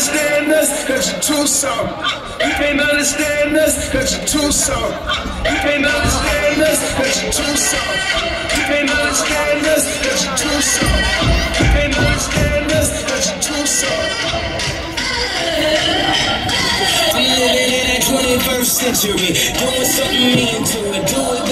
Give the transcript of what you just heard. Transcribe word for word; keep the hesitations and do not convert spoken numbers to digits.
understand us, cause you're too soft. You can't understand us, cause you're too soft. You can't understand us, cause you're too soft. You can't understand us, cause you're too soft. You can't understand us, cause you're too soft. I'm living in that twenty-first century, doing something mean to it, do it.